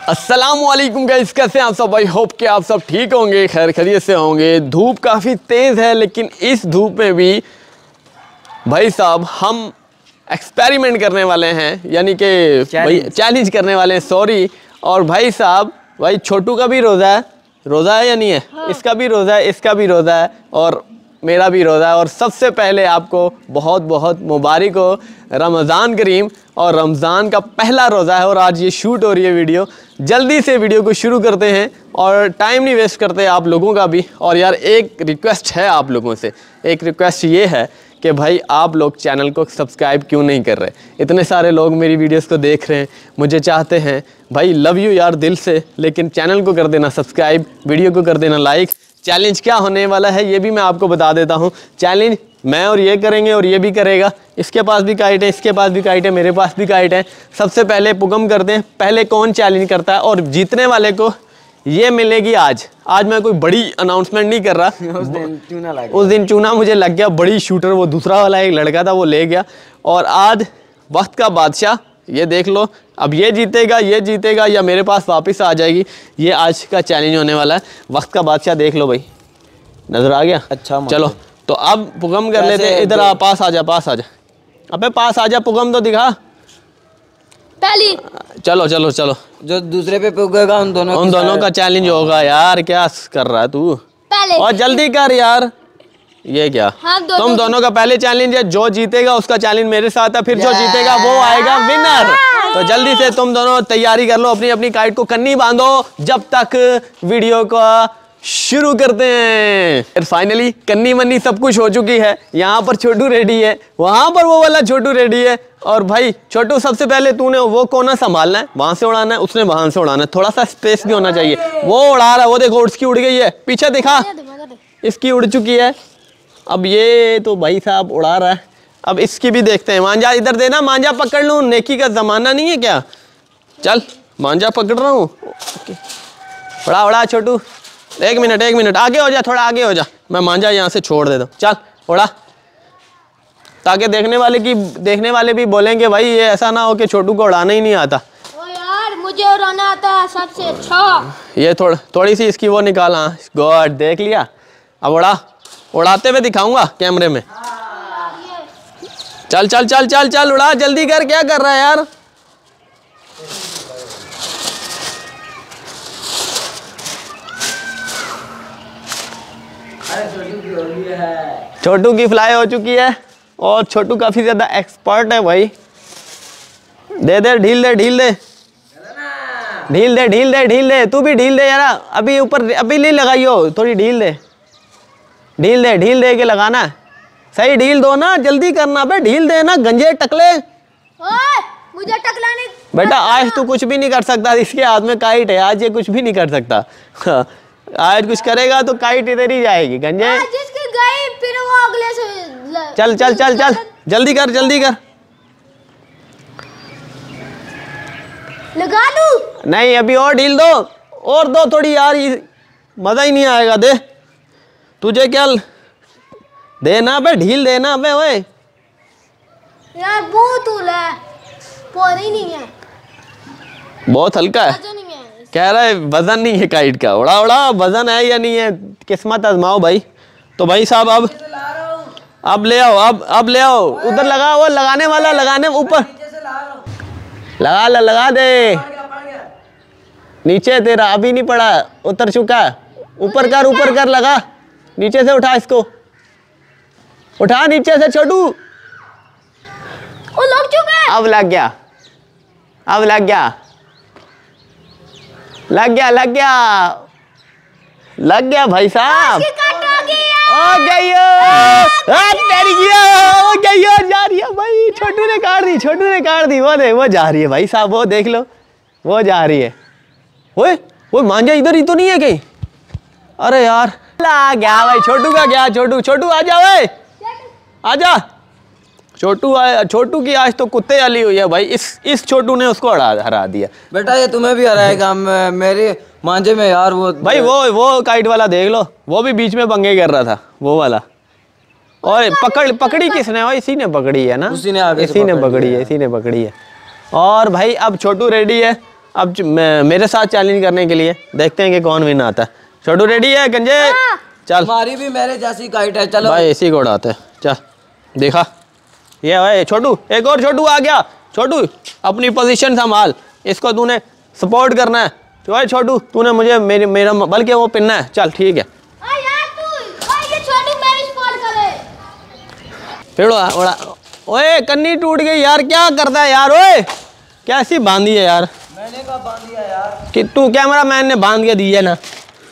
अस्सलामुअलैकुम गाइस, कैसे हैं आप सब? आई होप कि आप सब ठीक होंगे, खैर खैरियत से होंगे। धूप काफ़ी तेज़ है, लेकिन इस धूप में भी भाई साहब हम एक्सपेरिमेंट करने वाले हैं, यानी कि भाई चैलेंज करने वाले हैं, सॉरी। और भाई साहब, भाई छोटू का भी रोज़ा है या नहीं है? हाँ। इसका भी रोज़ा है, इसका भी रोज़ा है और मेरा भी रोज़ा है। और सबसे पहले आपको बहुत बहुत मुबारक हो, रमज़ान करीम। और रमज़ान का पहला रोज़ा है और आज ये शूट हो रही है वीडियो। जल्दी से वीडियो को शुरू करते हैं और टाइम नहीं वेस्ट करते आप लोगों का भी। और यार एक रिक्वेस्ट है आप लोगों से, एक रिक्वेस्ट ये है कि भाई आप लोग चैनल को सब्सक्राइब क्यों नहीं कर रहे? इतने सारे लोग मेरी वीडियोस को देख रहे हैं, मुझे चाहते हैं भाई, लव यू यार दिल से, लेकिन चैनल को कर देना सब्सक्राइब, वीडियो को कर देना लाइक। चैलेंज क्या होने वाला है ये भी मैं आपको बता देता हूँ। चैलेंज मैं और ये करेंगे और ये भी करेगा। इसके पास भी काइट है, इसके पास भी काइट है, मेरे पास भी काइट है। सबसे पहले पुगम करते हैं, पहले कौन चैलेंज करता है और जीतने वाले को ये मिलेगी आज मैं कोई बड़ी अनाउंसमेंट नहीं कर रहा। उस दिन चूना मुझे लग गया, बड़ी शूटर वो दूसरा वाला एक लड़का था वो ले गया। और आज वक्त का बादशाह, ये देख लो, अब ये जीतेगा या मेरे पास वापस आ जाएगी। ये आज का चैलेंज होने वाला है। वक्त का बादशाह देख लो भाई, नजर आ गया? अच्छा चलो तो अब पुगम कर लेते हैं। इधर आ, पास आ जा। अबे पास आ जा, पुगम तो दिखा पहली। चलो जो दूसरे पे पुगेगा उन दोनों का चैलेंज होगा। यार क्या कर रहा है तू? और जल्दी कर यार। ये क्या? हाँ, तुम दोनों का पहले चैलेंज है। जो जीतेगा उसका चैलेंज मेरे साथ है, फिर जो जीतेगा वो आएगा विनर। तो जल्दी से तुम दोनों तैयारी कर लो, अपनी अपनी काइट को कन्नी बांधो जब तक वीडियो को शुरू करते हैं। फिर फाइनली कन्नी मन्नी सब कुछ हो चुकी है। यहाँ पर छोटू रेडी है, वहां पर वो वाला छोटू रेडी है। और भाई छोटू, सबसे पहले तूने वो कोना संभालना है, वहां से उड़ाना है, उसने वहां से उड़ाना है। थोड़ा सा स्पेस भी होना चाहिए। वो उड़ा रहा है, वो देखो उसकी उड़ गई है, पीछे दिखा, इसकी उड़ चुकी है। अब ये तो भाई साहब उड़ा रहा है, अब इसकी भी देखते हैं। मांझा इधर देना, मांझा पकड़ लूं, नेकी का जमाना नहीं है क्या? चल मांझा पकड़ रहा हूँ। उड़ा छोटू, एक मिनट आगे हो जा, थोड़ा आगे हो जा, मैं मांझा यहाँ से छोड़ देता हूँ। चल उड़ा, ताकि देखने वाले भी बोलेंगे भाई ये ऐसा ना हो कि छोटू को उड़ाना ही नहीं आता। ओ यार, मुझे उड़ाना आता है सबसे अच्छा। ये थोड़ी सी इसकी वो निकाला। गॉड, देख लिया? अब उड़ाते हुए दिखाऊंगा कैमरे में। चल उड़ा, जल्दी कर। क्या कर रहा है यार? छोटू की फ्लाई हो चुकी है और छोटू काफी ज्यादा एक्सपर्ट है भाई। दे ढील दे, तू भी ढील दे यार। अभी ऊपर अभी नहीं लगाइयो, थोड़ी ढील दे के लगाना। सही ढील दो ना, जल्दी करना बे, ढील देना गंजे टकले। ओए, मुझे टकला नहीं बेटा, आज तू कुछ भी नहीं कर सकता, इसके हाथ में काइट है, आज ये कुछ भी नहीं कर सकता। आज कुछ करेगा तो काइट इधर ही जाएगी गंजे। जिसकी गई फिर वो अगले से चल जल्दी कर लगा दूं? नहीं, अभी और ढील दो, और दो थोड़ी यार, ये मजा ही नहीं आएगा। दे, तुझे क्या देना बे, ढील देना बे। ओए यार बहुत ही नहीं है, बहुत हल्का है, कह रहा है वजन नहीं है काइट का। उड़ा, वजन है या नहीं है, किस्मत आजमाओ भाई। तो भाई साहब अब ले आओ, उधर लगा, वो लगाने वाला, लगाने ऊपर लगा दे। नीचे तेरा अभी नहीं पड़ा, उतर चुका है। ऊपर कर लगा, नीचे से उठा, इसको उठा नीचे से छोटू। वो लग चुका है। अब लग गया भाई साहब। हो गई जा रही है भाई, छोटू ने काट दी। वो जा रही है भाई साहब, वो देख लो, वो जा रही है। वो मांझा इधर ही तो नहीं है कहीं? अरे यार ला गया भाई, छोटू का गया। छोटू आ जा भाई, आजा। छोटू की आज तो कुत्ते वाली हुई है भाई। इस छोटू ने उसको हरा दिया। बेटा ये तुम्हें भी हराएगा मेरे मांझे में यार। वो काइट वाला देख लो, वो भी बीच में पंगे कर रहा था, वो वाला। और पकड़ी किसने? इसी ने पकड़ी है ना, इसी ने पकड़ी है। और भाई अब छोटू रेडी है अब मेरे साथ चैलेंज करने के लिए देखते हैं कि कौन विन आता है। छोटू रेडी है गंजे? चल हमारी भी मेरे जैसी काइट है, चलो भाई इसी को उड़ाते हैं। चल देखा ये भाई छोटू, एक और छोटू आ गया। छोटू अपनी पोजीशन संभाल, इसको तूने सपोर्ट करना है। तो भाई छोटू तूने मुझे मेरा बल्कि वो पिनना है। चल ठीक है। फिर उड़ा। ओए कन्नी टूट गई यार, क्या करता है यार? ओए कैसी बांधी है यार? मैंने कहा बांध दिया यार। कि तू कैमरा मैन ने बांध के दी है ना।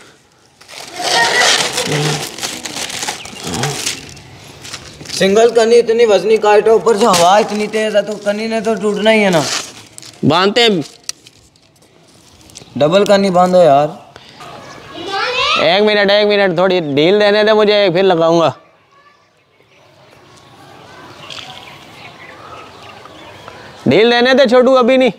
सिंगल कनी इतनी वजनी काइट है, ऊपर से हवा इतनी तेज है, तो कनी ने तो टूटना ही है ना। बांधते हैं। डबल कनी बांधो यार। एक मिनट थोड़ी ढील देने दे मुझे, फिर लगाऊंगा। ढील देने दे छोटू, अभी नहीं।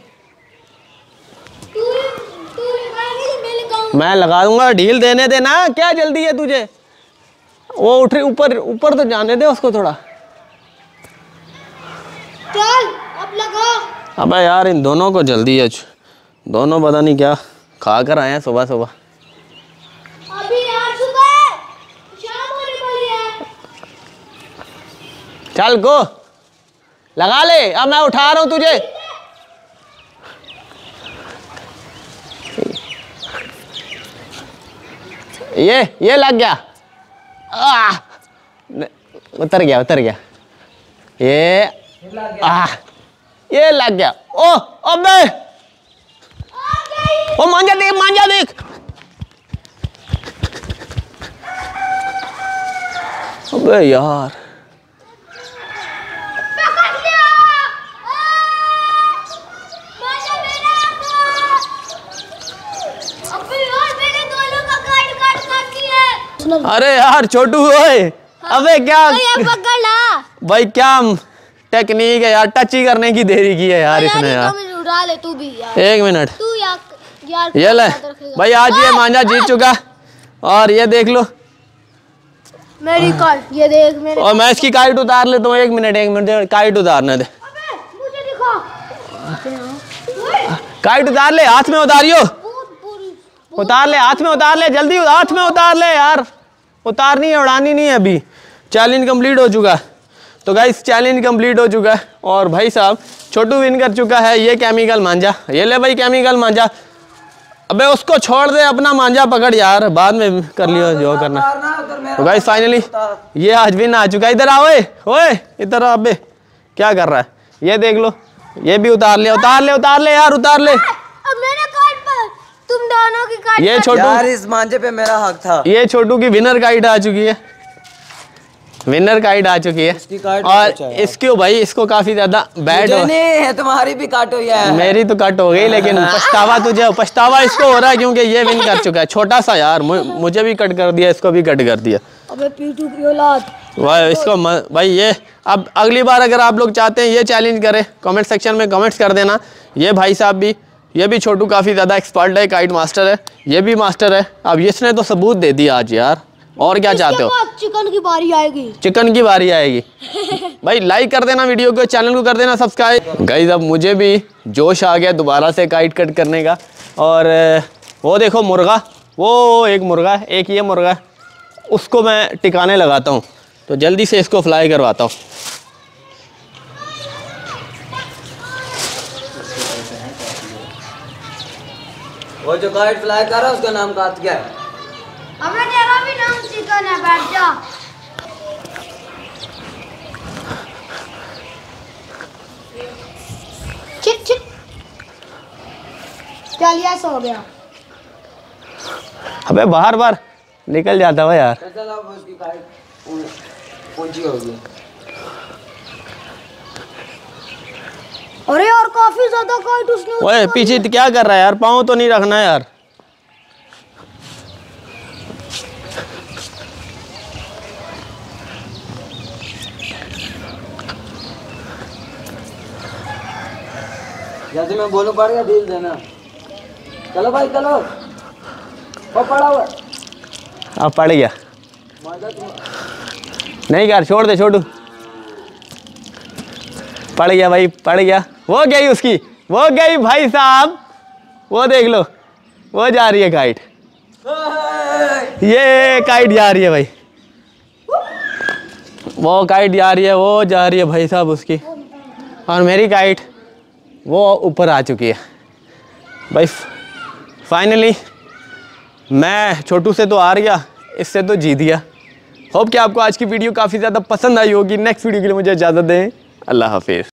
मैं लगा दूंगा, ढील देने दे ना, क्या जल्दी है तुझे? वो उठ रही, ऊपर तो जाने दे उसको थोड़ा। चल अब लगा। अबे यार इन दोनों को जल्दी है, दोनों पता नहीं क्या खा कर आए हैं सुबह सुबह। अभी यार सुबह है, शाम होने वाली है। चल गो लगा ले, अब मैं उठा रहा हूं तुझे। ये लग गया। उतर गया। ये लग गया। ओ अबे ओ मांझा देख। अबे यार पकड़ लिया। अबे यार मैंने दोनों का काट दिया। अरे यार छोटू ओए। अबे क्या पकड़ ला भाई, क्या टेक्निक है यार, टच ही करने की देरी की है यार इसने यार। उड़ा ले तू भी यार। एक मिनट तू यार ये ले भाई, आज ये मांझा जीत चुका। और ये देख लो मेरी काइट, ये देख मेरे। और मैं इसकी काइट उतार लेता हूँ। एक मिनट काइट उतारने दे। मुझे दिखा। काइट उतार ले, हाथ में उतारियो। उतार ले, हाथ में उतार ले, जल्दी हाथ में उतार ले यार। उतारनी है, उड़ानी नहीं है अभी। चैलेंज कंप्लीट हो चुका है। तो गाइस चैलेंज कंप्लीट हो चुका है और भाई साहब छोटू विन कर चुका है ये केमिकल मांझा। ये ले भाई केमिकल मांझा। अबे उसको छोड़ दे, अपना मांझा पकड़ यार, बाद में कर लियो जो करना। तो गाइस फाइनली ये आज विन आ चुका है। इधर आओ ओए इधर आ। अबे क्या कर रहा है? ये देख लो, ये भी उतार ले यार, उतार ले। अब मेरे काइट पर तुम दोनों की काइट। ये छोटू यार इस मांझे पे मेरा हक था। ये छोटू की विनर काइट आ चुकी है। और इसको भाई इसको काफी ज्यादा बैड है। तुम्हारी भी काट हुई है। मेरी तो कट हो गई, लेकिन पछतावा इसको हो रहा है क्योंकि ये विन कर चुका है। छोटा सा यार, मुझे भी कट कर दिया, इसको भी कट कर दिया। अबे पीटू की औलाद भाई इसको भाई ये अब अगली बार अगर आप लोग चाहते हैं ये चैलेंज करें, कमेंट सेक्शन में कमेंट्स कर देना। ये भाई साहब भी, ये भी छोटू काफ़ी ज़्यादा एक्सपर्ट है, काइट मास्टर है, ये भी मास्टर है। अब इसने तो सबूत दे दिया आज यार, और क्या चाहते हो? चिकन की बारी आएगी। चिकन की बारी आएगी। भाई लाइक कर देना वीडियो को, चैनल को कर देना सब्सक्राइब। गाइस अब मुझे भी जोश आ गया दोबारा से काइट कट करने का। और वो देखो मुर्गा, वो एक मुर्गा है, एक ये मुर्गा है, उसको मैं टिकाने लगाता हूँ। तो जल्दी से इसको फ्लाई करवाता हूँ। वो जो काइट फ्लाई कर रहा है उसका नाम काट क्या है? हमें तेरा भी नाम चिकन है, बैठ जा। चिक चल यार, सो गया। अबे बार बार निकल जाता है यार। चल अब उसकी काइट ऊंची होगी। अरे यार काफी ज्यादा काइट उसने। ओए पीछे क्या कर रहा है यार? पाँव तो नहीं रखना यार। जैसे मैं बोलूं पड़ गया, डील देना। चलो भाई चलो। वो पड़ा हुआ। अब पड़ गया। नहीं यार छोड़ दे छोटू। पड़ गया भाई, पड़ गया। वो गई उसकी, वो गई भाई साहब, वो देख लो, वो जा रही है काइट, ये काइट जा रही है भाई, वो काइट जा रही है, वो जा रही है भाई साहब उसकी, और मेरी काइट वो ऊपर आ चुकी है भाई। फाइनली मैं छोटू से तो हार गया, इससे तो जीत गया। होप कि आपको आज की वीडियो काफ़ी ज़्यादा पसंद आई होगी। नेक्स्ट वीडियो के लिए मुझे इजाज़त दें। अल्लाह हाफिज़।